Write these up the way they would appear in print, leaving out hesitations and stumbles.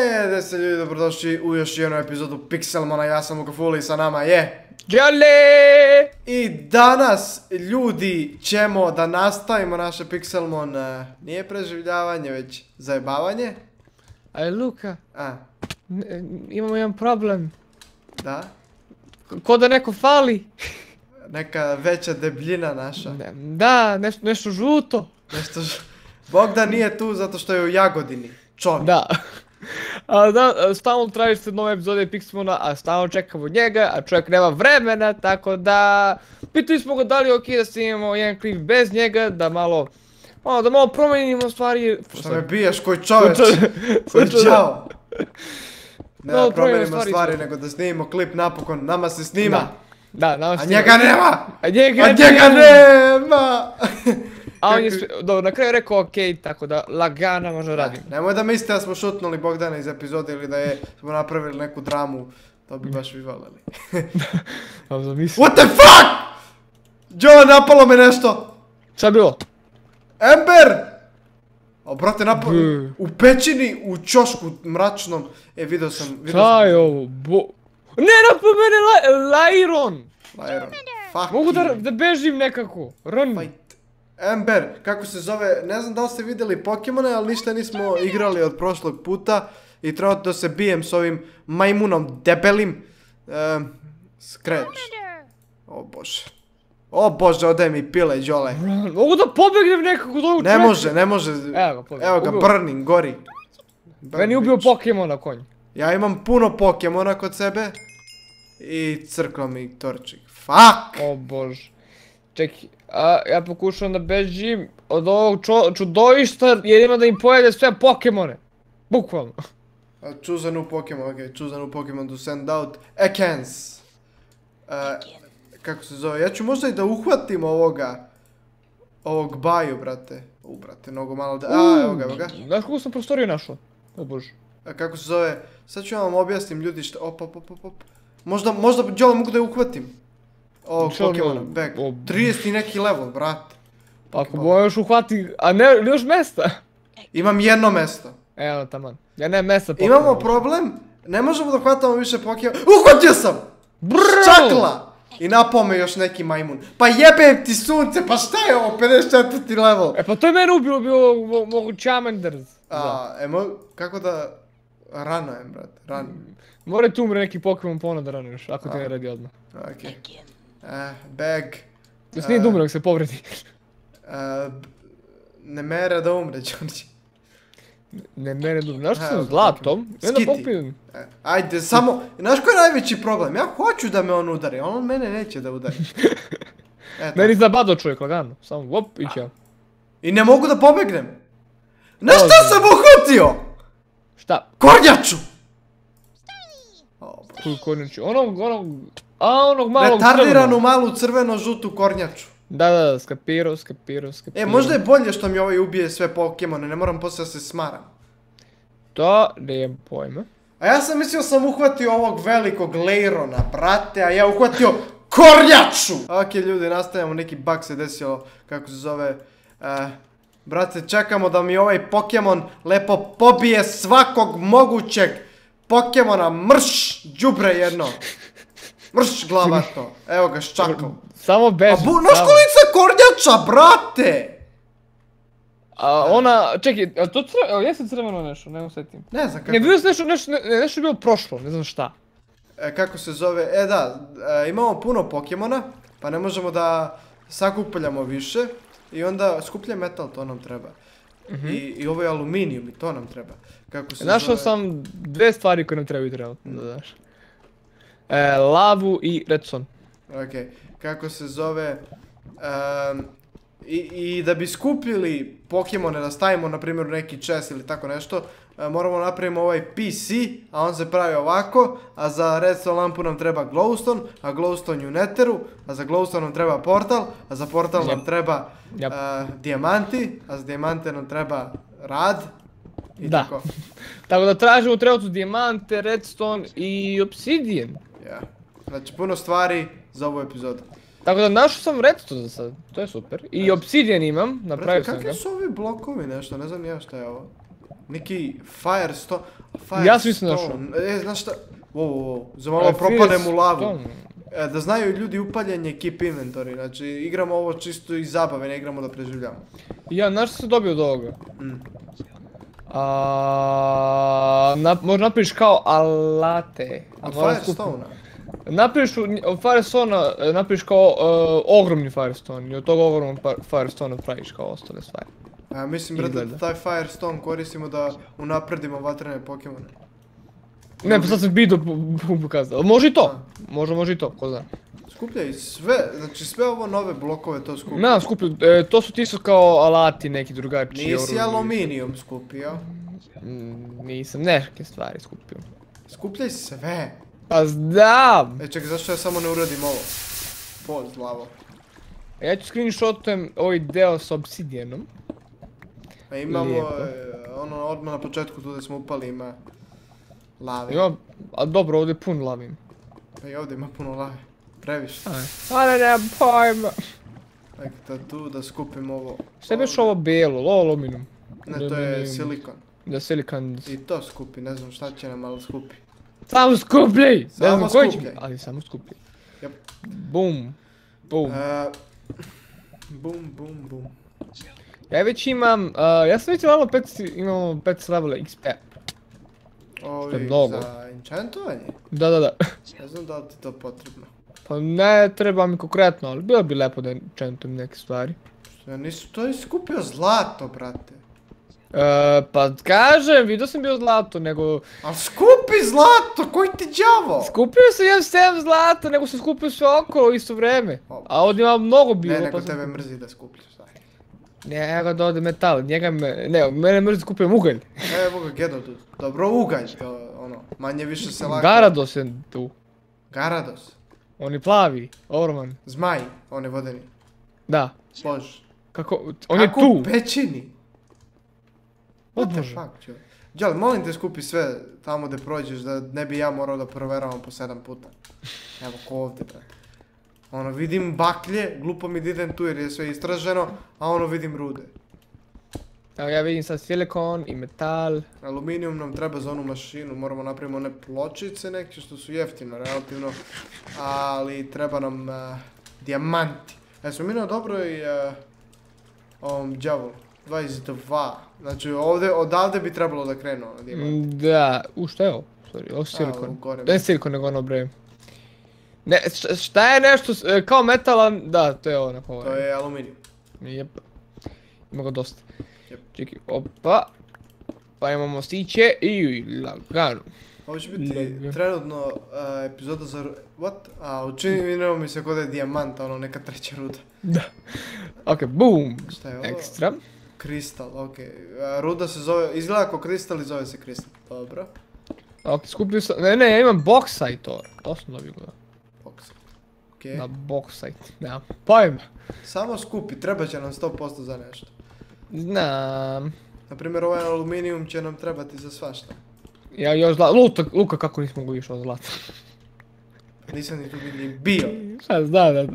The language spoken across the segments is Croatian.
Da se ljudi dobrodošli u još jednu epizodu Pixelmona, ja sam Luka Fuli, sa nama je Jale! I danas ljudi ćemo da nastavimo naše Pixelmon, nije preživljavanje već zajebavanje. Ali Luka, imamo jedan problem. Da? Ko da neko fali. Neka veća debljina naša. Da, nešto žuto. Bogdan nije tu zato što je u Jagodini, čovjek. Da. Da, stalno tražite nove epizode Pixelmona, a stalno čekamo njega, a čovjek nema vremena, tako da... Pitali smo ga da li je okej da snimamo jedan klip bez njega, da malo promijenimo stvari... Što me biješ, koji čovječ? Koji čao? Ne da promijenimo stvari, nego da snimimo klip napokon, nama se snima. Da, nama se snima. A njega nema! A njega nema! A on je dobro, na kraju je rekao okej, tako da lagano možda radim. Nemoj da mislite da smo šutnuli Bogdana iz epizode ili da smo napravili neku dramu. To bi baš vi valili. What the fuck? Joe, napalo me nešto! Šta je bilo? Ember! O, brate, napalo u pećini, u ćošku mračnom. Vidio sam... Šta je ovo? Ne, napao mene Lairon! Fuck. Mogu da bežim nekako. Run. Ember, kako se zove, ne znam da li ste vidjeli Pokemone, ali ništa nismo igrali od prošlog puta. I treba da se bijem s ovim majmunom debelim. Scratch. O bože. O bože, odaj mi pile, Đole. Mogu da pobegnem nekako do ovog čovjeka? Ne može. Evo ga, burning, gori. Meni ubio Pokemona konj. Ja imam puno Pokemona kod sebe. I crklo mi torčik. Fuck! O bože. Čekaj, ja pokušavam da bežim od ovog čudovišta jer ima da im pojede sve Pokemone. Bukvalno. Choose a new Pokemon, ok, choose a new Pokemon to send out Ekans. Kako se zove, ja ću možda i da uhvatim ovog baju, brate. Brate, mnogo malo da... evo ga. Znaš kako sam prostoriju našao? O bože. Kako se zove, sad ću vam objasnim ljudi što... Op. Možda, Đole, mogu da je uhvatim. Ovog Pokemona, back. 30 i neki level, brate. Ako bo još uhvati, a ne, još mesta. Imam jedno mesto. Evo, taman. Ja nemam mesta Pokemona. Imamo problem, ne možemo da hvatamo više Pokemona. Uhvatio sam! Čakla! I napao me još neki majmun. Pa jebem ti sunce, pa šta je ovo, 54. level? E pa to je mene ubilo, mogu Charmander. Kako da... Rano je, brate, rano. Mora tu umre neki Pokemon ponovno da ranuješ, ako ti ne radi odmah. Okej. Bag. Da se nije da umre, ako se povredi. Ne mere da umre, Đorđe. Ne mere da umre, znaš što sam zlatom? Skiti. Ajde, samo, znaš koji je najveći problem? Ja hoću da me on udari, on mene neće da udari. Meni zabado čovjek, lagano, samo vop i ćao. I ne mogu da pobegnem. Na šta sam uhvatio? Šta? Kornjaču! Koju kornjaču? Onog malog retardiranu malu crveno-žutu kornjaču. Da, skapirao. Možda je bolje što mi ovaj ubije sve Pokemone, ne moram poslije da se smaram. To, nemam pojma. A ja sam mislio sam uhvatio ovog velikog Lairona, brate, a ja uhvatio kornjaču! Ok, ljudi, nastavljamo, neki bug se desio, kako se zove... Brate, čekamo da mi ovaj Pokemon lepo pobije svakog mogućeg Pokemona, mrš, đubre jedno. Mrš, glavato. Evo ga, ščakal. Samo beži. Naš kolica kornjača, brate! Čekaj, jesi crveno nešto, ne osjetim. Ne znam kako. Ne, bilo se nešto je bilo prošlo, ne znam šta. Kako se zove, imamo puno Pokemona, pa ne možemo da sakupljamo više. I onda skuplje metal, to nam treba. I ovo je aluminijum i to nam treba. Našao sam dve stvari koje nam trebaju trenutno da daš. Lavu i redstone. Ok, kako se zove... I da bi skupili Pokemone, da stavimo na primjer neki chest ili tako nešto, moramo napravimo ovaj PC, a on se pravi ovako, a za redstone lampu nam treba glowstone, a glowstone u netheru, a za glowstone nam treba portal, a za portal nam treba dijamanti, a za dijamante nam treba rad. Da. Tako da tražimo trenutno dijamante, redstone i obsidian. Znači puno stvari za ovu epizodu. Tako da našao sam redstone za sad, to je super. I obsidian imam, napravio sam ga. Kakvi su ovi blokovi nešto, ne znam ja šta je ovo. Neki Firestone. Ja sam isto našao. Znaš šta? Wow, za malo propadnem u lavu. Da znaju ljudi upaljenje keep inventory, znači igramo ovo čisto iz zabave, ne igramo da preživljamo. Ja, znaš što sam dobio od ovoga? Možda napraviš kao alate. Od Firestone-a? Od Firestone-a napraviš kao ogromni Firestone i od tog ogromnog Firestone-a praviš kao ostale stvari. Ja mislim, brate, da taj Firestone koristimo da unapredimo vatrene Pokemone. Ne, pa sad sam video pokazao. Može i to. Može i to, ko zna. Skupljaj sve, znači sve ovo nove blokove to skupljaju. Ne, skupljaju, to su ti su kao alati neki drugačiji. Nisi aluminijum skupio? Nisam, neke stvari skupio. Skupljaj sve. Pa znam! Čekaj, zašto ja samo ne uradim ovo? Pozlavo. Ja ću screenshotujem ovaj deo s obsidijanom. A imamo, ono, odmah na početku tu da smo upali ima lave. Ima, a dobro, ovdje je pun lavim. Pa i ovdje ima puno lave. Previše. Ale nemam pojma. Dakle, tu da skupim ovo. Šta je beš ovo bijelo, ovo aluminum? Ne, to je silikon. Da, silikon. I to skupi, ne znam šta će nam, ali skupi. Samo skupljaj! Samo skupljaj. Ali samo skupljaj. Jep. Bum. Bum. Bum. Ja već imam, ja sam već imamo 5 levela XP. Ovi mnogo. za enchantovanje? Da. Ne znam da li ti to potrebno. Pa ne treba mi konkretno, ali bilo bi lepo da enchantujem neke stvari. Ja to je skupio zlato, brate. Pa kažem, vidio sam bio zlato, nego... Al skupi zlato, koji ti đavo? Skupio sam ja sem zlato, nego sam skupio sve okolo u isto vreme. A ovdje ima mnogo bilo. Ne, nego tebe mrzi da skupljaš, daj. Njega da ode metal, mene mrzi skupujem ugalj. Evo ga Gedo tu, dobro ugalj, to ono, manje više se lako... Garados je tu. Garados? On je plavi, ogroman. Zmaj, on je vodeni. Da. Bož. Kako, on je tu. Kako u pećini? O What the Bože. fuck, čovjek? Đal, molim te skupi sve tamo gdje prođeš da ne bi ja morao da proveravam po 7 puta. Evo ko ovdje, brate. Ono, vidim baklje, glupo mi da idem tu jer je sve istraženo, a ono vidim rude. Evo ja vidim sad silikon i metal. Aluminijum nam treba za onu mašinu, moramo napraviti one pločice neke što su jeftino, relativno. Ali treba nam dijamanti. Smo mi na dobroj ovom đavolu. 22. Znači ovdje, odavde bi trebalo da krenu ono dijamanti. Da, šta je ovo? Sorry, ovo je silikon. Ne silikon nego ono bre. Ne, šta je nešto kao metala, da, to je ovo neko ovo. To je aluminijum. Jep. Ima ga dosta. Čekaj, opa. Pa imamo stiće i lagano. Ovo će biti trenutno epizoda za... What? A, učinimo mi se kod je dijamanta, ono neka treća ruda. Da. Ok, boom. Šta je ovo? Ekstra. Kristal, ok. Ruda se zove, izgleda kao kristal i zove se kristal. Dobro. Ok, skupio sam, ne, ja imam bauxite to sam dobio gleda. Bauxite, ok. Na bauxite, nemam pojma. Samo skupi, treba će nam 100% za nešto. Znam. Naprimjer, ovaj aluminijum će nam trebati za svašta. Ja još Luka kako nismo mogli više od zlata. Nisam ni tu ni bio. Šta zna da...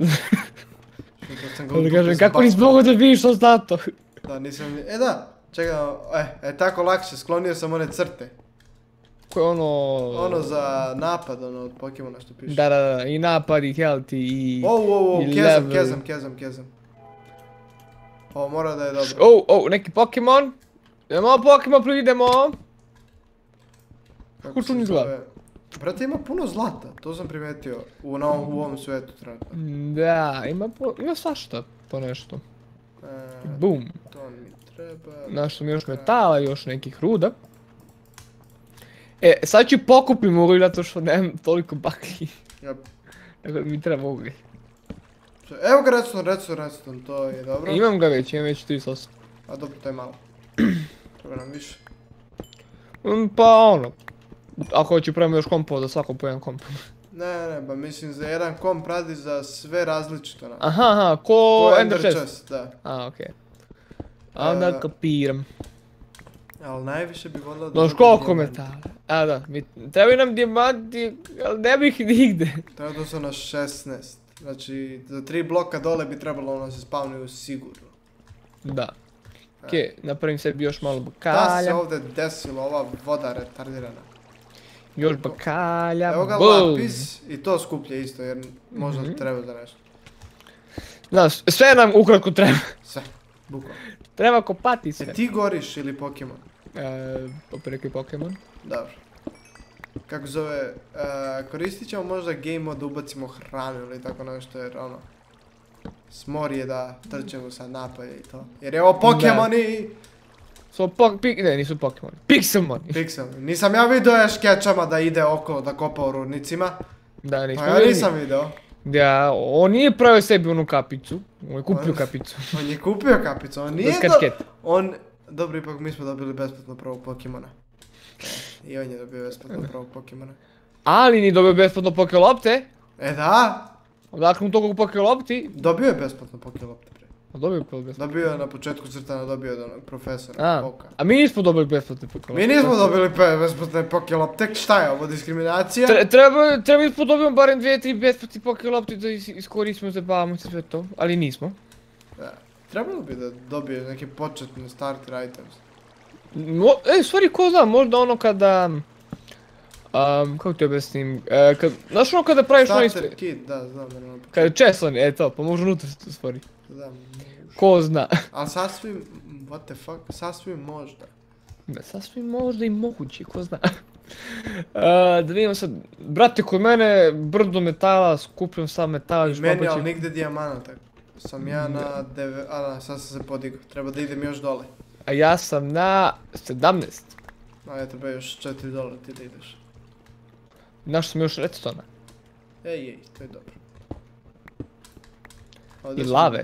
Da kažem, kako nismo mogli da vidiš od zlato? Da, nisam ni... da, čekaj, tako lakše, sklonio sam one crte. Koje ono... Ono za napad, ono od Pokemona što piše. Da, i napad, i health, i... Kezam. Ovo mora da je dobro. Neki Pokemon. Idemo Pokemon, idemo. Kako to izgleda? Brate, ima puno zlata, to sam primetio u ovom svijetu trenutno. Da, ima svašta po nešto. Boom. To mi treba... Našao mi još metala, još nekih ruda. Sad ću pokupim ugalj zato što nemam toliko baklji. Dakle, mi treba ugalj. Evo ga redstone, to je dobro. Imam ga već, imam već 38. A dobro, to je malo. Treba nam više. Pa ono, ako hoću pravimo još kompova za svako po jedan komp. Ne, ba mislim za jedan komp radi za sve različito nam. Aha, ko Ender Chest. Da. A, okej. A onda kapiram. Ali najviše bi volio da... Znaš koliko metala? A da, trebaju nam dijamanti, ali ne bih nigde. Treba su na 16. Znači, za 3 bloka dole bi trebalo ono se spavnuju sigurno. Da. Okej, napravim sebi još malo Šta se bakalja. ovdje desilo, ova voda retardirana? Još bakalja, Evo ga boom. lapis i to skuplje isto jer možda treba za nešto. Da, sve nam ukratko treba. Sve, bukvalno. Treba kopati sve. Ti goriš ili Pokemon? Opet rekli Pokemon. Dobro. Kako zove, koristit ćemo možda game mode da ubacimo hranu ili tako nešto jer ono... Smor je da trčemo sa napolje i to. Jer je ovo Pokemoni! Ne, nisu Pokemon. Pixelmon. Pixel. Nisam ja vidio još skečama da ide okolo da kopa u rudnicima. Da, nismo Pa ja vidjeli. nisam vidio. Da, on nije pravio sebi onu kapicu. On je kupio kapicu. On je kupio kapicu, on nije Skačket. On... Dobro, ipak mi smo dobili besplatno prvog Pokemona. I on je dobio besplatno prvog Pokemona. Ali nije dobio besplatno Pokelopte. E da! Odakle mu toliko Pokelopti? Dobio je besplatno Pokelopte pre. Dobio je besplatno. Dobio je na početku crtana, dobio je od onog profesora. Poka. A mi nismo dobili besplatne Pokelopte. Mi nismo dobili besplatne Pokelopte, šta je ovo, diskriminacija? Treba smo dobijemo barem 2-3 besplatni Pokelopte da iskoristimo, zabavamo se sve to, ali nismo. Da. Trebalo bi da dobije neke početne starter items. Stvari ko zna, možda ono kada... kako ti objasnim, znaš ono kada praviš ono isto... Starter kit, da, znam da nema. Kada je česlani, to, pa može unutra se to stvori. Da. Ko zna. Ali sasvim, what the fuck, sasvim možda. Da, sasvim možda i moguće, ko zna. Da vidimo sad, brate, kod mene brdo metala, skupljam sam metala. I meni, ali nigde dijamanata. Sam ja na 9, sad sam se podigao, treba da idem još dole. A ja sam na 17. A ja treba još $4 ti da ideš. Našao sam još redstone. Ej, to je dobro. I lave.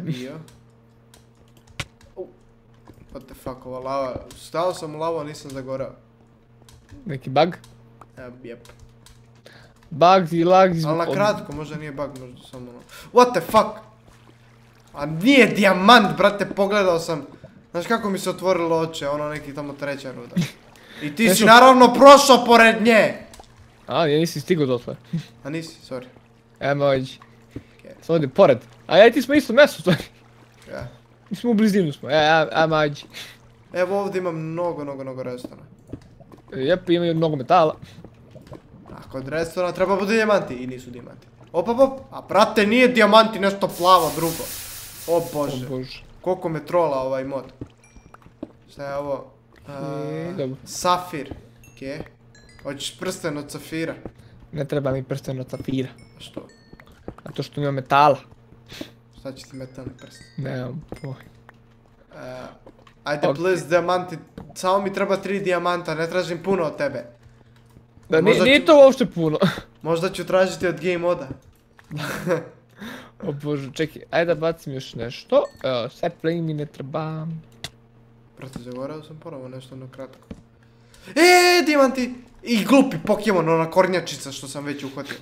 What the fuck, ova lava, stao sam u lavu, a nisam zagorao. Neki bug? Jep. Bugs i lags... Ali na kratko, možda nije bug, možda samo ono... What the fuck? A nije dijamant, brate, pogledao sam. Znaš kako mi se otvorilo oče, ono neki tamo treća ruda. I ti si naravno prošao pored nje! A, ja nisi stigao do tvoje. A nisi, sorry. Emo ođi. Samo ovdje pored. A ja i ti smo isto mjesto, stvari. Ja. Mi smo u blizinu smo, ajmo ođi. Evo ovdje ima mnogo restorana. Jep, imaju mnogo metala. A kod restorana treba budu dijamanti i nisu dijamanti. Op, a brate nije dijamanti nešto plavo drugo. O bože. Koliko me trola ovaj mod. Šta je ovo? Safir. Okej. Hoćeš prsten od safira? Ne treba mi prsten od safira. A što? Zato što ima metala. Šta će ti metalni prsten? Nemam pojma. Ajde please dijamanti, samo mi treba 3 dijamanta, ne tražim puno od tebe. Da, nije to uopšte puno. Možda ću tražiti od game moda. O bože, čekaj, ajde da bacim još nešto. Sapling mi ne treba. Brate, zagorao sam ponovo nešto ono kratko. Dijamanti! I glupi Pokemon, ona kornjačica što sam već uhvatio.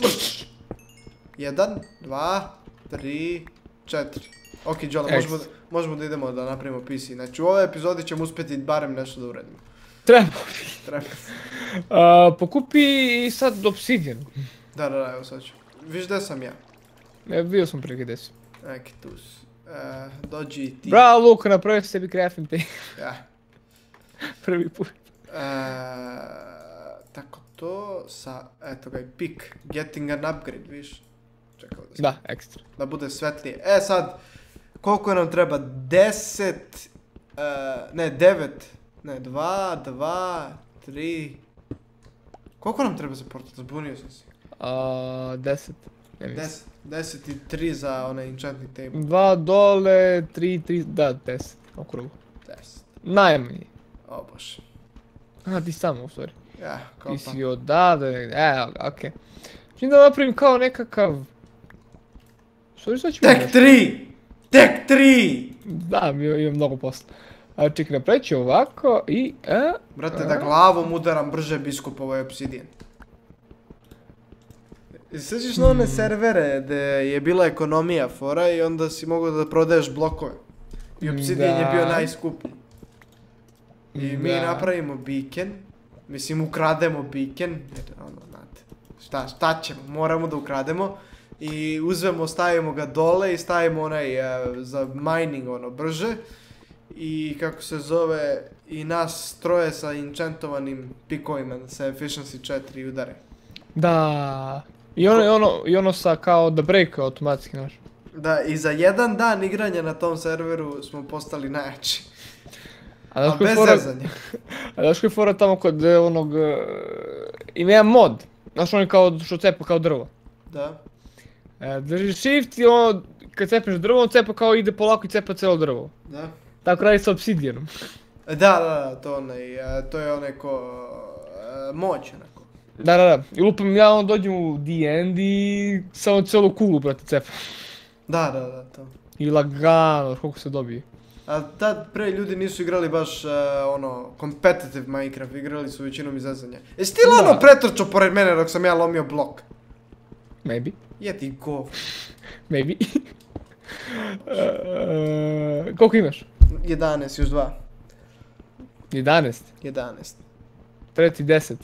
1, 2, 3, 4. Ok, Jola, možemo da idemo da napravimo PC. Znači u ovoj epizodi ćemo uspjeti barem nešto da uradimo. Treba. Treba. Pokupi i sad obsidian. Da, evo sad ću. Viš gdje sam ja? Ne, bio sam prije gdje si. Neki tu si. Dođi ti. Bravo Luka, napravio sebi crafting table. Ja. Prvi put. Tako to sa, eto ga i pick. Getting an upgrade, viš? Čekaj ovdje. Da, ekstra. Da bude svetlije. Sad, koliko nam treba? 10, ne 9, ne 2, 3. Koliko nam treba za portal? Zbunio sam se. 10. 10 i 3 za onaj enchanting table. 2 dole, 3, da 10. Okrugu. 10. Najmanje. O bože. A, ti samo u stvari. Ja, kao ti si odavde, okej. Čim da napravim kao nekakav... Sorry, šta ću Tek 3! Tek 3! Da, imam mnogo posla. Čekaj, napravit ću ovako i... Brate, da glavom udaram brže biskup ovaj obsidian. Sjećaš na one servere gdje je bila ekonomija fora i onda si mogao da prodaješ blokove. I obsidian je bio najskuplji. I mi napravimo beacon. Mislim, ukrademo beacon. Jer ono, znate. Šta ćemo? Moramo da ukrademo. I uzmemo, stavimo ga dole i stavimo onaj za mining ono brže. i kako se zove, i nas troje sa enchantovanim pikovima sa efficiency 4 udare. Da. I ono sa kao da break automatski, znaš. Da, i za jedan dan igranja na tom serveru smo postali najjači. A bez zezanja. A znaš koji je fora tamo kod onog... Ima jedan mod. Znaš on je kao što cepa kao drvo. Da. Držiš shift i ono, kad cepneš drvo, on cepa kao ide polako i cepa cijelo drvo. Da. Tako radi sa obsidijanom. Da, to je onaj moć onako. Da. I lupam ja on dođem u D&D i samo cijelu kuglu, brate, cepam. Da, to. I lagano, koliko se dobije. A tad pre ljudi nisu igrali baš competitive Minecraft, igrali su većinom izazanja. Jesi ti lano pretrčao pored mene dok sam ja lomio blok? Maybe. Jeti go. Maybe. Koliko imaš? 11, još 2. 11? 11. Treti 10.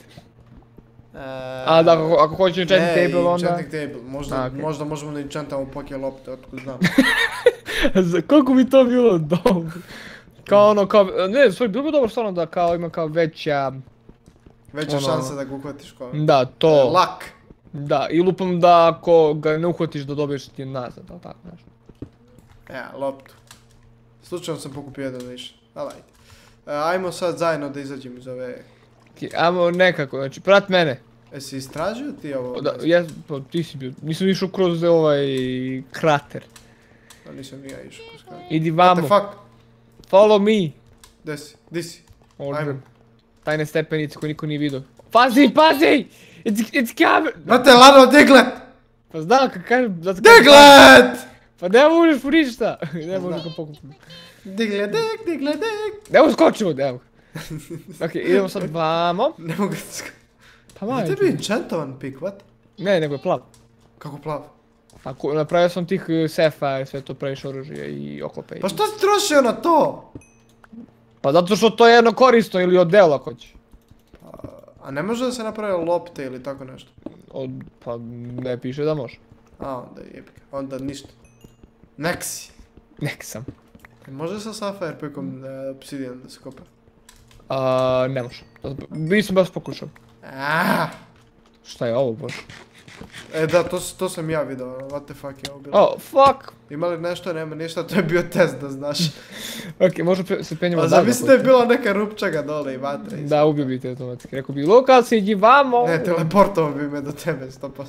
A da, ako hoćeš enchanting table onda... Ne, enchanting table, možda možemo da enchantamo poke lopte, otkud znam. Koliko bi to bilo dobro? Kao ono, ne, stvari, bilo bi dobro stvarno da kao ima kao veća... Veća šansa da ga uhvatiš kao... Da, to... Lak. Da, i lupam da ako ga ne uhvatiš da dobiješ ti nazad, ali tako nešto. Ja, loptu. Slučajno sam pokupio jedan više, ali ajde. Ajmo sad zajedno da izađem iz ove... Ajmo nekako, znači, prat mene. Jesi istražio ti ovo? Da, ti si bio, nisam išao kroz ovaj krater. A nisam ja išao kroz krater. Idi vamo. What the fuck? Follow me. Di si? Ovdje. Tajne stepenice koje niko nije vidio. Pazi! It's coming! Brate, Lano, Diglet! Pa znam kad kažem... Diglet! Pa ne možeš po ništa! Ne možeš ga pokupiti. Diglet. Evo skočimo, evo. Ok, idemo sad vamo. Ne mogu da skočimo. Pa maj. Je tebi enchantovan pik, what? Ne, nego je plav. Kako plav? Napravio sam tih sefa i sve to praviš oružje i oklope. Pa što si trošio na to? Pa zato što to je jedno korisno ili odelo ako hoćeš. A ne može da se napravi lopte ili tako nešto? Pa ne piše da može. A, onda jebika. Onda ništa. Nek si. Nek sam. Može sa Sapphire pikom obsidian da se kopa? Ne može. Nisam baš pokušao. Šta je ovo, bože? Da, to sam ja vidio, what the fuck je ovo bilo. Oh, fuck! Ima li nešto, nema ništa, to je bio test da znaš. Ok, možda se penjemo dalje. Zamisli da je bila neka rupčaga dole i vatra. Da, ubio bi te automatski. Rekao bi, Luka, siđi vamo! Ne, teleportovao bi me do tebe,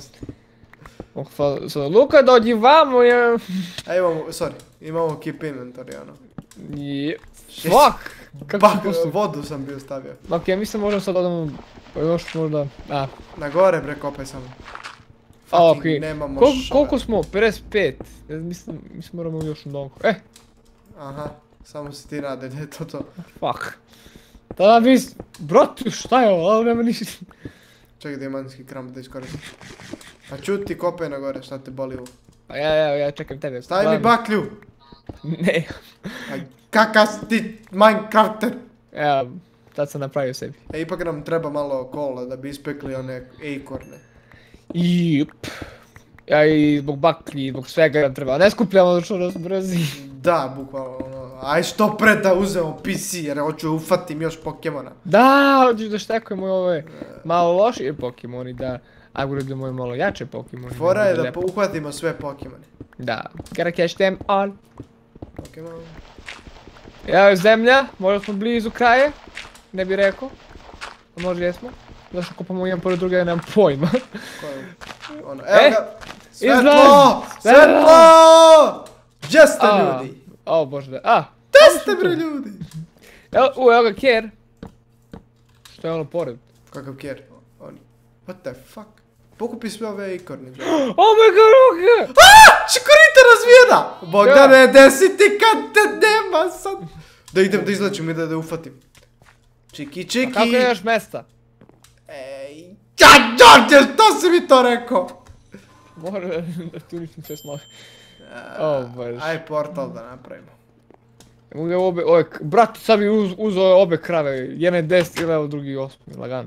100%. Luka, dođi vamo, je... A imamo keep inventory, ono. Fuck! Vodu sam bio stavio. Ok, mislim možemo sad odamo... Još možda... Na gore bre, kopaj samo. Ok, nemamo koliko smo? 55. Mislim moramo još mnogo. Aha, samo se ti rade, da je to. Fuck. Tada bi... Bratu, šta je ovo? Ali nema ništa. Čekaj dijamantski kramp da iskoristim. A čuti, kopaj na gore, šta te boli u... Pa ja čekam tebe. Stavi mi baklju! Ne. Kakav si ti Minecrafter! Evo, tad sam napravio sebi. Ipak nam treba malo kola da bi ispekli one acorne. Jup. Ja i zbog baklji, zbog svega nam treba. Ne skupljamo što nas brzi. Da, bukvalno ono. Aj što pre da uzemo PC jer hoću ufatim još Pokemona. Da, hoćeš da štekujemo ove malo lošije Pokemoni, da upgrademo malo jače Pokemoni. Fora je da uhvatimo sve Pokemone. Da, gotta catch them all. Pokemon. Evo je zemlja, možda smo blizu kraja. Ne bi rekao. A možda jesmo. Zašto kopamo jedan pored druga, ja nemam pojma. Evo ga! Svetlo! Svetlo! Gdje ste ljudi? O bože da, Gdje ste bre ljudi? Evo ga Kjer. Što je ono pored? Kakav Kjer? What the fuck? Pokupi sve ove acorne. Oh my god, ruka! Čikorita razvijena! Bogdane, gdje si ti kad te nema sad? Da idem da izlačim i da ufatim. Čiki. A kako imaš mesta? Ej, Đorđe, što si mi to rekao? Mora da tu nisam sve snovi. O bože. Aj portal da napravimo. Brat, sad bi uzeo obe krave, jedan je 10 ili evo drugi 8, lagano.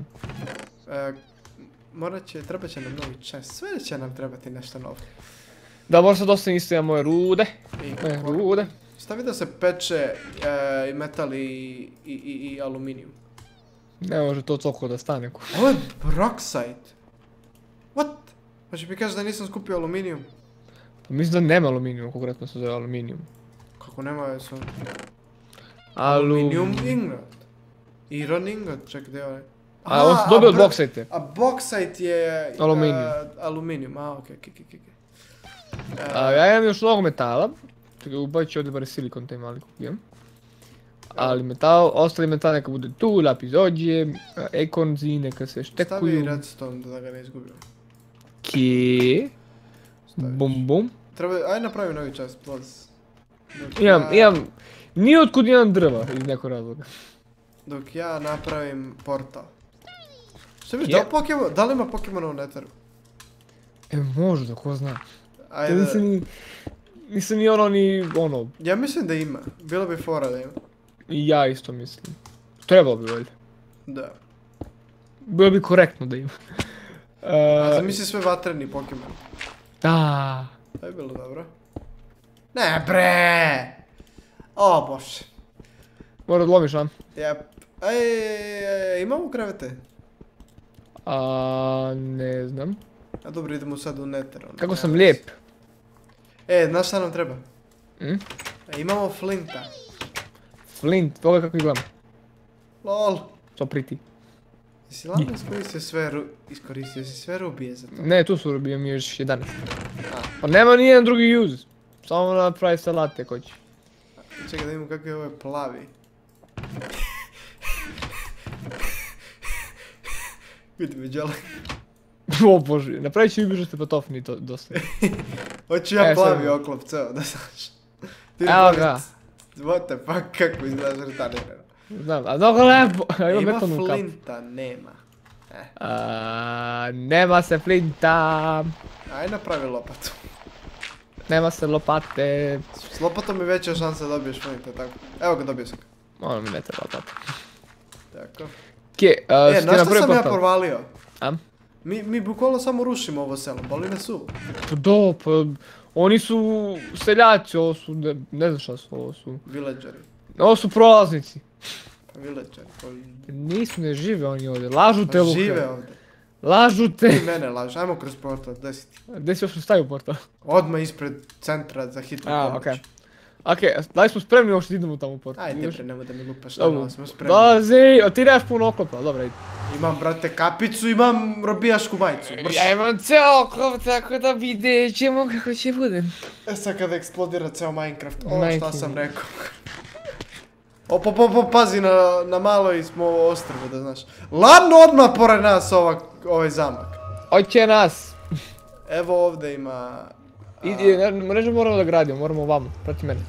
Trebat će nam novi čas, sve će nam trebati nešto novo. Da, možda dosta isto imamo moje rude. Stavi da se peče i metal i aluminijum. Ne može to toliko da stane. Ovo je Broxite. What? Hoće mi kažeš da nisam skupio aluminijum? Pa mislim da nema aluminijum, konkretno se zove aluminijum. Kako nema su... Aluminijum ingot. Iron ingot, ček gdje je ovaj? A on se dobio od boksajte. A boksajt je... Aluminijum, okej. Ja imam još mnogo metala. Čekaj, ubavit ću ovdje bar silikon taj mali kupijem. Ali metal, ostali metal neka bude tu, lapis ođe, ekonzi, neka se štekuju. Stavi redstone da ga ne izgubim. Kje? Bum bum. Ajde napravi novi čas, plus. Imam, nijotkud imam drva iz nekog razloga. Dok ja napravim portal. Što viš, da li ima Pokemona u Netheru? Možda, ko zna. Ajde. Nisam ni ono... Ja mislim da ima, bilo bi fora da ima. I ja isto mislim. Trebalo bi valjda. Da. Bilo bi korektno da ima. A zamisli sve vatreni Pokemon. Da. To je bilo dobro. Ne bre! O bože. Mora odlomiš, a? Jep. Imamo krevete? Ne znam. A dobro, idemo sad u Nether. Kako sam lijep. Znaš šta nam treba? Imamo flinta. Flint, pogledaj kako izgledam. Lol. So pretty. Jesi lako iskoristio si sve rubije za to? Ne, tu su rubije mi još 11. Pa nema nijedan drugi use. Samo napravi salate ko će. Čekaj da vidimo kako je ovaj plavi. Vidi me djela. O bože, napravit ću ubižu ste patofni to dosta. Hoću ja plavi oklop ceo, da znaš. Evo ga. What the fuck, kako izgledaš retardirano. Znam, a mnogo lepo. Ima flinta, nema. Nema se flinta. Ajde napravi lopatu. Nema se lopate. S lopatom je veća šansa da dobiješ flinta, tako. Evo ga, dobio sam ga. Ono mi ne treba lopata. Tako. Znaš što sam ja provalio? A? Mi bukvalno samo rušimo ovo selo, boli me su. Pa oni su seljaci, ovo su, ne znam šta su, ovo su... Villageri. Ovo su prolaznici. Villageri. Nisu, ne žive oni ovdje, lažu te Luka. Žive ovdje. Lažu te. Ti mene lažu, ajmo kroz portal, gdje si ti? Gdje si još stavio portal? Odmah ispred centra za hitnu pomoć. Okej. Okej, da li smo spremni još da idemo tamo u portal? Ajde pre, nemoj da mi lupaš, ali smo spremni. Dolazi, a ti nemaš puno oklopa, dobro ajde. Imam brate kapicu, imam robijašku majicu, brš. Ja imam ceo oklop, tako da vidjet ćemo kako će budem. Sad kada eksplodira ceo Minecraft, šta sam rekao. Pazi na maloj smo ostrvu, da znaš. Ladno odmah pored nas ovaj zamak. Hoće nas. Evo ovdje ima... Ne moramo da gradimo, moramo vamo, prati mene.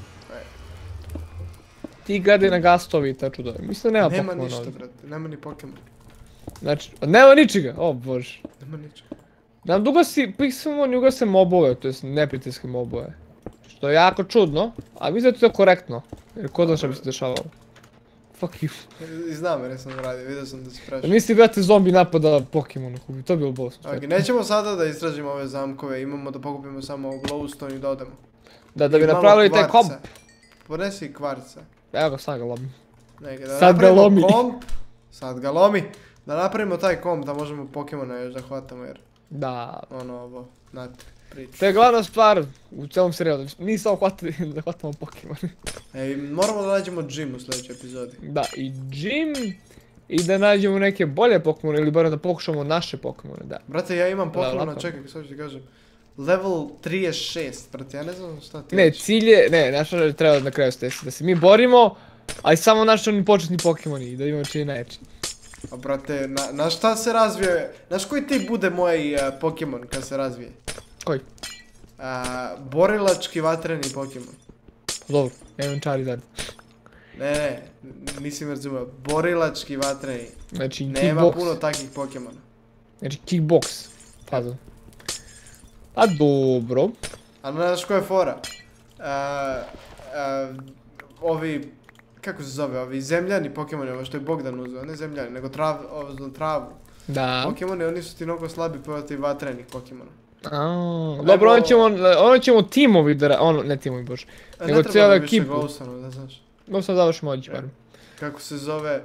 Ti gradi na gastovi i taču da, mislim da nema Pokemona ovdje. Nema ništa brate, nema ni Pokemon. Znači, nema ničega, o bože. Nema ničega. Nam Pixelmon i ugase mobove, to jest neprijateljske mobove. Što je jako čudno, a mislim da je to korektno. Jer ko zna šta bi se dešavalo. Fuck you. I znam jer sam radio, vidio sam da si prešao. Misli brate zombi napada Pokemona, to je bilo bolesno. Ok, nećemo sada da istražimo ove zamkove, imamo da pokupimo samo glowstone i da odemo. Da bi napravili taj komp. Ponesi kvarca. Evo ga, sad ga lomi. Sad ga lomi. Sad ga lomi. Da napravimo taj komp da možemo Pokemona još da hvatamo jer... Da. Ono ovo, znate, priču. To je glavna stvar u cijelom serijalu, nije samo da hvatamo Pokemone. Moramo da nađemo gym u sljedećoj epizodi. Da, i gym, i da nađemo neke bolje Pokemone ili bar da pokušamo naše Pokemone, da. Brate, ja imam Pokemona, čekaj, sad ću ti kažem. Level 36, brate, ja ne znam šta ti ne, cilj je, ne, naša treba na kraju stesi, da se mi borimo, ali samo naši oni početni Pokemoni i da imamo čini najjači. A brate, na šta se razvije, znaš koji ti bude moj Pokemon kad se razvije? Koji? Borilački vatreni Pokemon. Dobro, imam Charizard. Ne, nisi me razumio, borilački vatreni. Znači, kickbox. Nema puno takvih Pokemona. Znači, kickbox. Fazon. A dobro. A znaš koja je fora? Ovi, kako se zove, ovi zemljani Pokemoni, ovo što je Bogdan uzeo, ne zemljani, nego travu. Da. Pokemoni, oni su ti mnogo slabi proti vatrenih Pokemona. Dobro, onda ćemo timovi ne timovi, bože. Nego cijelu ekipu. Glowstone, da znaš. Glowstone završimo odći, barem. Kako se zove...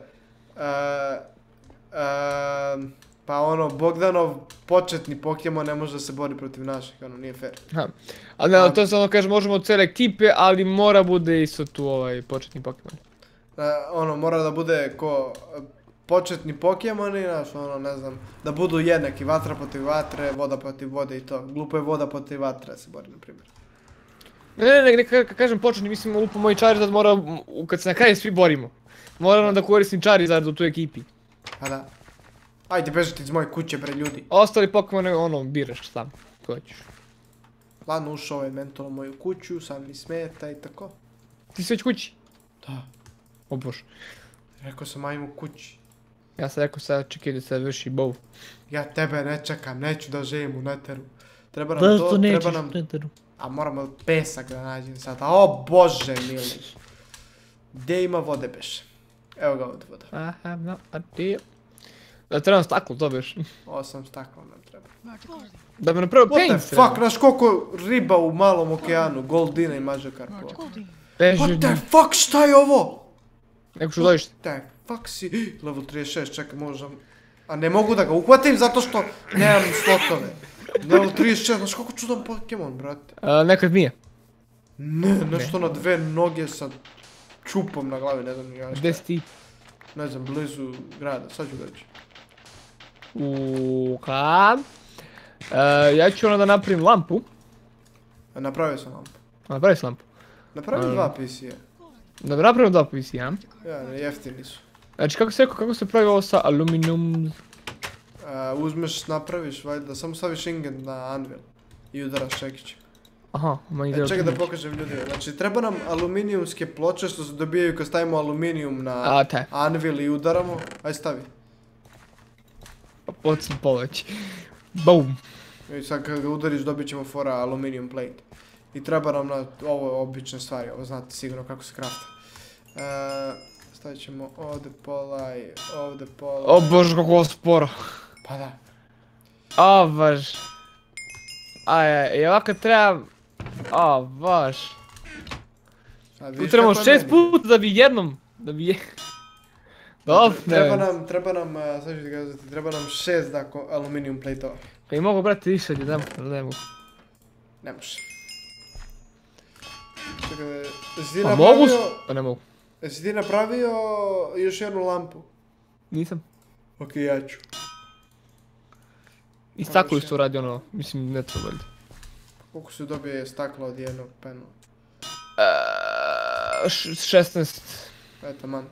Pa ono, Bogdanov početni Pokemon ne može da se bori protiv naših, ono, nije fair. Ali ne, to se ono kaže, možemo od cijele ekipe, ali mora bude isto tu ovaj početni Pokemon. Ono, mora da bude ko početni Pokemoni, znaš, ono, ne znam, da budu jednaki, vatra protiv vatre, voda protiv vode i to. Glupo je voda protiv vatre da se bori, na primjer. Ne, kažem početni, mislim, lupo moj Charizard mora, kad se na kraju svi borimo, moram da koristim Charizard u tu ekipi. Pa da. Ajde, bežite iz moje kuće, bre, ljudi. Ostali Pokemone, ono, biraš sam, ko hoćeš. Ladno, ušao ovaj mental u moju kuću, sam mi smeta i tako. Ti si već kući? Da. O bože. Rekao sam, ajmo kući. Ja sam rekao sad čekaj da se vrši bov. Ja tebe ne čekam, neću da živim u neteru. Treba nam to, treba nam... A moramo pesak da nađem sad, o bože mili. Gdje ima vode beš? Evo ga ovdje voda. I have no idea. Da trebam staklo, to beš. 8 stakla nam treba. Da bi napravio paint. What the fuck, znaš koliko riba u malom okeanu, Goldina i Magikarpova. What the fuck, šta je ovo? Neko ću dođeš. What the fuck si, level 36, čekaj možem. A ne mogu da ga uhvatim zato što nemam slotove. Level 36, znaš koliko čudan Pokemon, brate. Nekad nije. Ne, nešto na dve noge sa čupom na glavi, ne znam ni ja šta. Gdje si ti? Ne znam, blizu grada, sad ću doći. Ja ću ono da napravim lampu. Napravio sam lampu. Napravi si lampu. Napravim 2 PC-a. Da bi napravim 2 PC-a? Ja, jeftini su. Znači kako se rekao, kako se pravi ovo sa aluminijum? Uzmeš, napraviš, valjda, samo staviš ingent na anvil i udaraš čekićem. Aha, manje delo. Čekaj da pokažem ljudima, znači treba nam aluminijumske ploče što se dobijaju kad stavimo aluminijum na anvil i udaramo. Aj stavi. Pa počnem poveć. Boom. I sad kad ga udariš dobit ćemo fora aluminijum plate. I treba nam na ovo obične stvari, ovo znate sigurno kako se krafta. Stavit ćemo ovdje pola i ovdje pola. O bože kako ovo sporo. Pa da. O baš. I ovako trebam... O baš. Tu trebamo 6 puta da bi jednom... Da bi Dobro. Treba nam, sad ću ti gledati, treba nam 6 aluminijum plate-ova. Pa i mogu brati više, ne mogu. Ne može. Čekaj, pa mogu? Pa ne mogu. Jesi ti napravio još jednu lampu? Nisam. Ok, ja ću. I staklo isto radi ono, mislim ne treba valjda. Koliko se dobije stakla od jednog penula? 16. Eto man.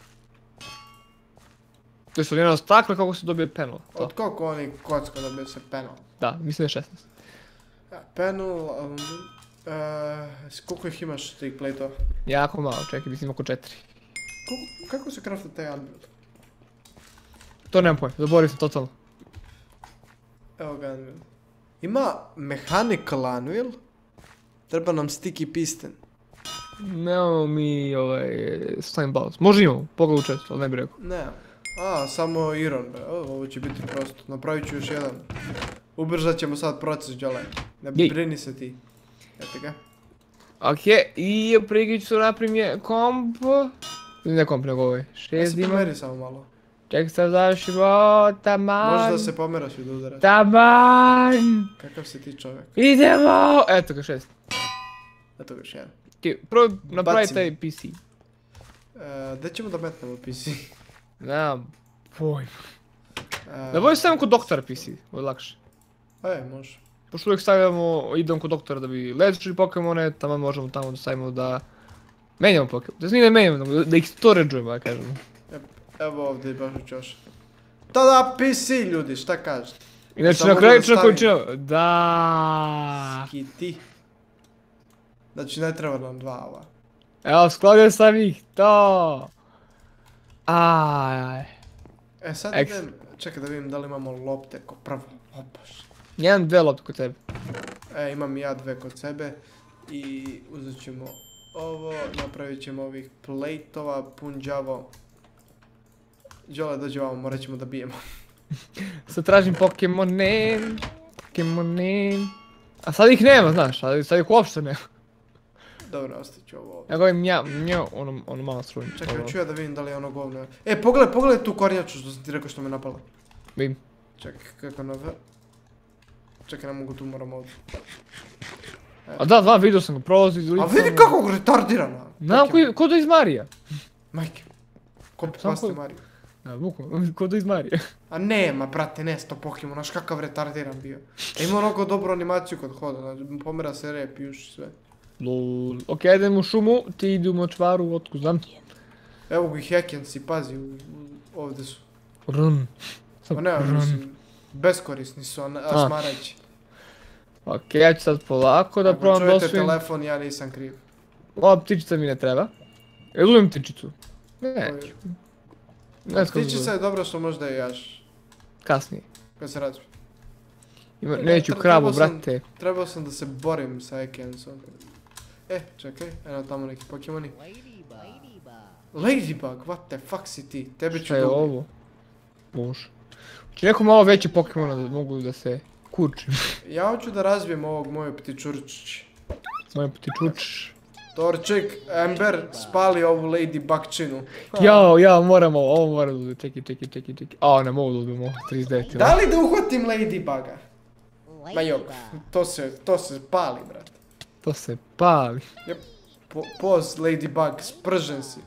To je od jednog stakla kako se dobije penul. Od koliko oni kocka dobije se penul? Da, mislim da je 16. Penul, koliko ih imaš tih plate-ova? Jako malo, čekaj, mislim oko 4. Kako se krafta taj anvil? To nemam pojma, zaboravio sam totalno. Evo ga anvil. Ima mechanical anvil, treba nam sticky piston. Nemamo mi slime balls, možda imamo, pogledu često, ali ne bi rekao. Ne, samo iron, ovo će biti prosto, napravit ću još jedan. Ubrzat ćemo sad proces, Đole, ne brini se ti. Eto ga. Okej, i prije ću napravim komp. Ne komp, nego ovaj. 6 ima. Pomeri samo malo. Čekaj sad završimo, taman. Možeš da se pomeraš i da udaraš. Taman. Kakav si ti čovjek? Idemo! Eto ga 6. Eto ga još jedan. Prvo napravi taj PC. Gdje ćemo da metnemo PC? Nemam pojma. Da boji stavim kod doktora PC, ovo je lakše. Može. Pošto uvijek stavljamo, idemo kod doktora da bi lečili Pokemone, tamo možemo tamo da stavimo da... Menjamo Pokemone, da se nije menjamo, da ih storageujemo, da kažemo. Evo ovdje baš ćoš. Tada PC ljudi, šta kažete? Inače na kraju ću na količinu... Da. Skiti. Znači ne treba nam 2 ova. Evo, skladio sam ih, to. Ajaj. Sad idem, čekaj da vidim da li imamo lopte ko prvo. Opaš. Imam 2 lopte kod tebe. Imam ja 2 kod sebe. I uzet ćemo ovo, napravit ćemo ovih plate-ova, punđavo. Đole dođe ovamo, morat ćemo da bijemo. Sad tražim Pokemone. Pokemoni. A sad ih nema, znaš, sad ih uopšte nema. Dobro, ostavit ću ovo ovdje. Ja govorim mja, ono malo strujno. Čekaj, ću ja da vidim da li je ono govno. Pogledaj tu kornjaču što sam ti rekao što me napala. Vidim. Čekaj, kako nove. Čekaj, ne mogu tu, moram ovdje. A da, vidio sam ga, prolazi. A vidi kako ga retardirana. Znam ko da iz Marija. Majke. Copy-paste Mariju. Da, bukvalno, ko da iz Marija. A nema, brate, ne 100 Pokemon, znaš kakav retardiran bio. Ima onako dobru animaciju kod hoda, znači pomera se rep i uši sve. Lol. Ok, idem u šumu, ti idi u močvaru, otko znam. Evo ga i Hekensi, pazi, ovdje su. Run. Pa ne, mislim, beskorisni su, a smarajući. Ok, ja ću sad polako da probam da osvijim. Ako čujete telefon, ja nisam kriv. Ova ptičica mi ne treba. Jel uzmem ptičicu? Neću. Ptičica je dobro što možda je jaš. Kasnije. Kad se razvije. Neću kravu, brate. Trebao sam da se borim sa Hekensom. Čekaj, eno tamo neki Pokemoni. Ladybug, what the fuck si ti? Tebe ću šta je ovo? Može. Hoće neko malo veće Pokemona da mogu da se kurčim. Ja hoću da razvijem ovog moje ptičurčić. Moje ptičurčić. Torčik, Ember, spali ovu Ladybugčinu. Ja moram ovo moram da uzeti, čeki. A, ne mogu da uzmem 39. Da li da uhvatim Ladybuga? Ma jok, to se pali, brate. To se pali. Poz Ladybug, spržen si.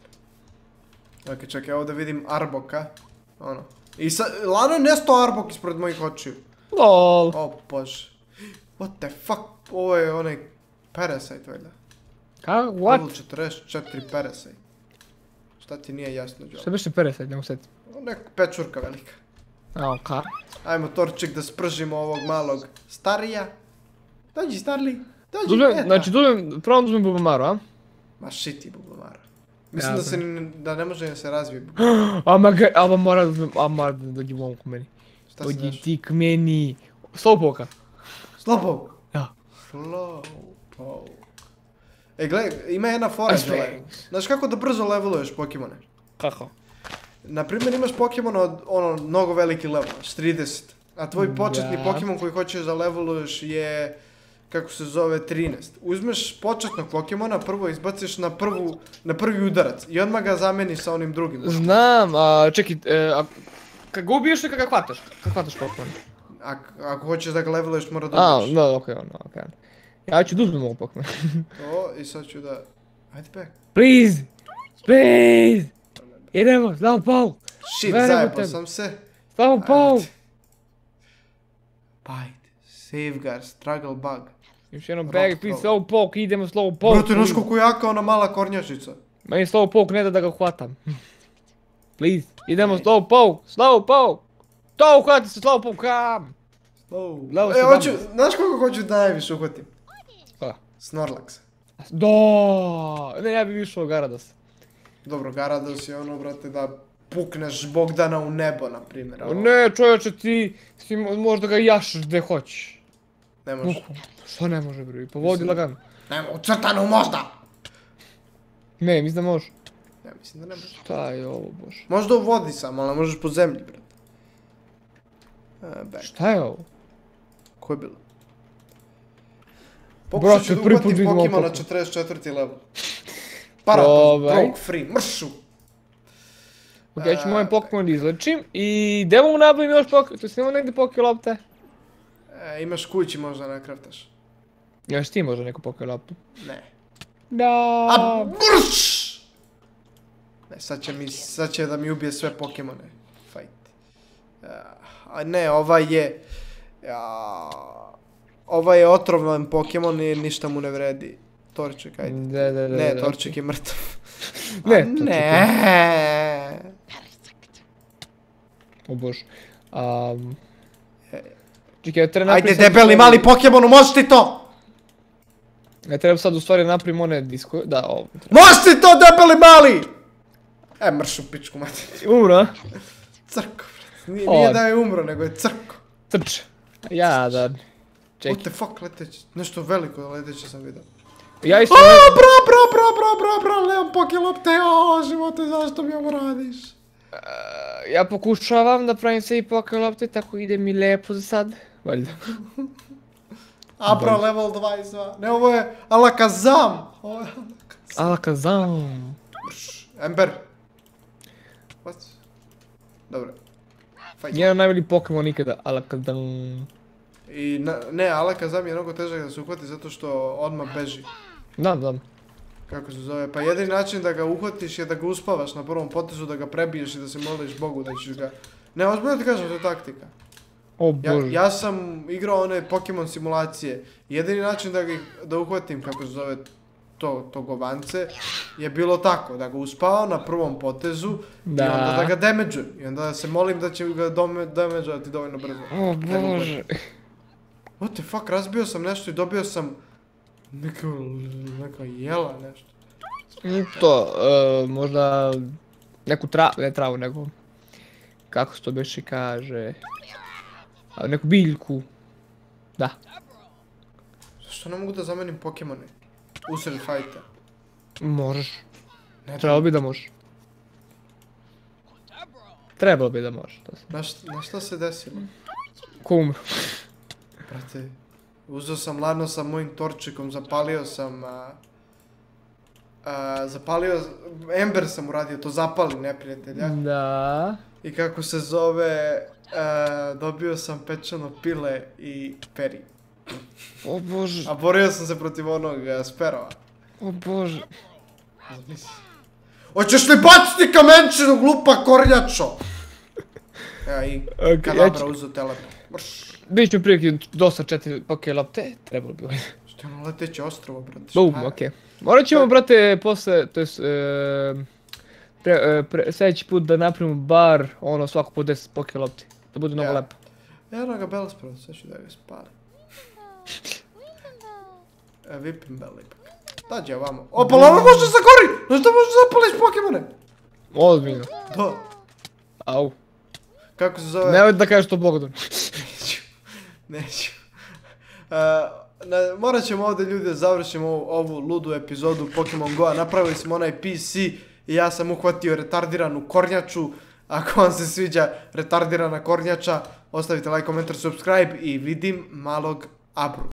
Ok, čekaj, ovdje vidim Arboka. Ono. I sad, lano je nesto Arbok ispred mojih očiju. Lol. O bože. What the fuck, ovo je onaj Parasite, valjda. Kako, what? Level 44 Parasite. Šta ti nije jasno, Joe? Šta biš ne Parasite, ne usjeti? Neka pečurka velika. A, okej. Ajmo, Torčik, da spržimo ovog malog starija. Dođi, Starli. Dođi, Znači, prvo uzmem Bubamaru, a? Ma shiti Bubamara. Mislim da ne može da se razvije. Ama mora da dođi u ovom k meni. Šta si Dođi našao? ti k meni. Slowpoke. Slowpoke? Ja. Slowpoke. Gledaj, ima jedna fora, Žele. Znaš kako da brzo leveluješ Pokemone? Kako? Naprimjer, imaš Pokemon od mnogo veliki level, 30. A tvoj početni Pokemon koji hoćeš da leveluješ je, kako se zove, 13. Uzmeš početnog Pokemona, prvo izbaciš na prvi udarac i odmah ga zameniš sa onim drugim. Znam, čekaj, kad ga ubiješ ili kad ga hvataš? Kad hvataš Pokemon? Ako hoćeš da ga leveluješ, mora da ubiješ. Da, okej. Ja ću da uzmem ovog Pokemona. To, i sad ću da... Ajde back. Please! Idemo, Slowpoke! Shit, zajebao sam se. Slowpoke! Bite, Safeguard, Struggle Bug. Još jedno bag, please, Slowpoke, idemo Slowpoke! Brate, znaš koliko jaka ona mala kornjačica. Meni Slowpoke ne da ga hvatam. Please, idemo Slowpoke! To uhvati se Slowpoke, kam! Hoću, znaš koliko hoću da najviše uhvatim? Koga? Snorlax. Ne, ja bi išao Garados. Dobro, Garados je ono, brate, da pukneš Bogdana u nebo, na primjer. Ne, čovječe, ti možda ga jašaš gdje hoćeš. Ne može. Što ne može, bre, povodi lagano. Nemo, ucrtano možda! Ne, mislim da može. Ja mislim da ne može. Šta je ovo, bože? Možda u vodi sam, ali ne možeš po zemlji, brate. Šta je ovo? Ko je bilo? Pokušat ću da uhvatim Pokemona 44. level. Paradox, broke free, mršu! Ok, ja ću moj Pokemon izlečim i gdje mogu nabavim još Pokemon, to snimamo negdje Pokelopte? Imaš kući možda nakraftaš. Imaš ti možda neku Pokeloptu? Ne. Da. A mrš! Ne, sad će da mi ubije sve Pokemone. Fight. Ne, ovaj je otrovan Pokemon i ništa mu ne vredi. Torčik, ajde. Ne, Torčik je mrtav. Ne. O bož. Čekaj, ja treba napraviti... Ajde, debeli mali Pokemonu, možeš ti to! Ja treba sad u stvari napravim one disko... Da, ovo. Možeš ti to, debeli mali! Mršu pičku, mati. Umro? Crko, brate. Nije da je umro, nego je crko. Crč. Jadan. What the fuck, leteće. Nešto veliko leteće sam vidio. Ja isto... Bro, nemam Pokelopte, živote, zašto mi ovo radiš? Ja pokušavam da pravim sve i Pokelopte, tako ide mi lepo za sad. valjda. Abra level 22. Ne, ovo je Alakazam. Ovo je Alakazam. Ember. What? Dobro. Jedan najbolji Pokemon ikada, Alakazam. I ne, Alakazam je mnogo težak da se uhvati zato što odmah beži. Znam. Kako se zove? Pa jedini način da ga uhvatiš je da ga uspavaš na prvom potezu, da ga prebiješ i da se moliš Bogu da ćeš ga... Ne, ozbiljno ti kažem, to je taktika. O bože. Ja sam igrao one Pokemon simulacije. Jedini način da uhvatim, kako se zove, to govance, je bilo tako, da ga uspavao na prvom potezu i onda da ga damageujem. I onda se molim da će ga damageovati dovoljno brzo. O bože. What the fuck, razbio sam nešto i dobio sam neka jela nešto. To, možda neku travu, nego, kako se to beše kaže, neku biljku, da. Zašto ne mogu da zamenim Pokemone? Usred fajta. Možeš. Trebalo bi da možeš. Trebalo bi da možeš. Na šta se desilo? Ko umro? Brate, uzeo sam ladno sa mojim torčikom, zapalio sam... Ember sam uradio, to zapali neprijatelja. Da. I kako se zove, dobio sam pečeno pile i peri. O bože. A borio sam se protiv onog sperova. O bože. Hoćeš li baciti kamenčinu, glupa kornjačo? Evo i Kadabra uzeo teleport. Biću prilike dosta 4 Pokelopte, trebalo bi ovdje. Što je ono leteće ostrovo, brate? Boom, okej. Morat ćemo, brate, posle, to jest, sljedeći put da napravimo bar, ono, svako po 10 Pokelopti. Da bude mnogo lepo. Evo ga Bellsprout, sve ću da ga spali. Whipping ipak. Dađe ovamo. Opa, ovo može se gori! Znaš da možeš zapališ Pokemone? Ozbiljno. Da. Au. Kako se zove? Nemoj da kažeš to Bogdan. Neću. Morat ćemo ovdje ljudi da završimo ovu ludu epizodu Pokemon Go-a. Napravili smo onaj PC i ja sam uhvatio retardiranu kornjaču. Ako vam se sviđa retardirana kornjača, ostavite like, komentar, subscribe i vidim malog Abru.